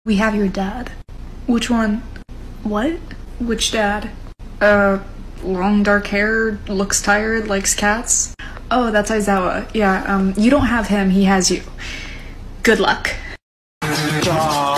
We have your dad. Which one? What? Which dad? Long dark hair, looks tired, likes cats. Oh, that's Aizawa. Yeah, you don't have him, he has you. Good luck.